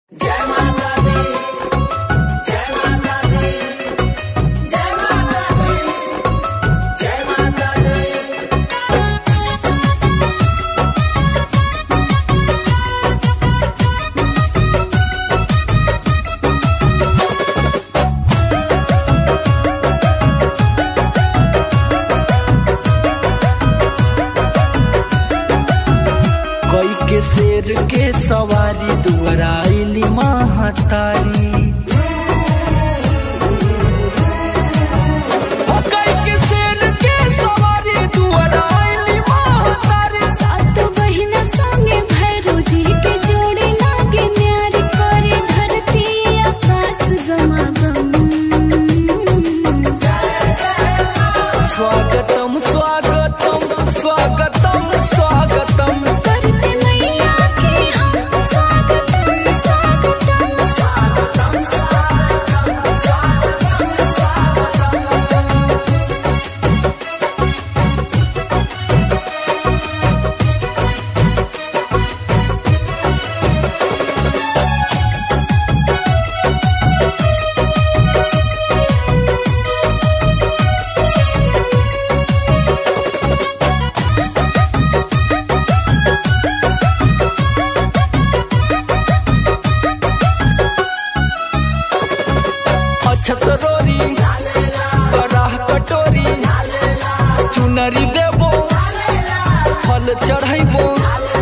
जय माता दी, जय माता दी, जय माता दी, जय माता दी। कोई के शेर के सवारी दुआराइली महतारी। कोई के शेर के सवारी दुआराइली महतारी। सात बहिना संगे भैरव जी के जोड़े लागे न्यारी करे धरती आकाश गमागम। स्वागतम स्वागतम स्वागतम स्वागतम करते मैया के हम स्वागतम स्वागतम स्वागतम स्वागतम स्वागतम स्वागतम। अछत रोरी कराह कटोरी चुनरी देबो फल चढ़ैबो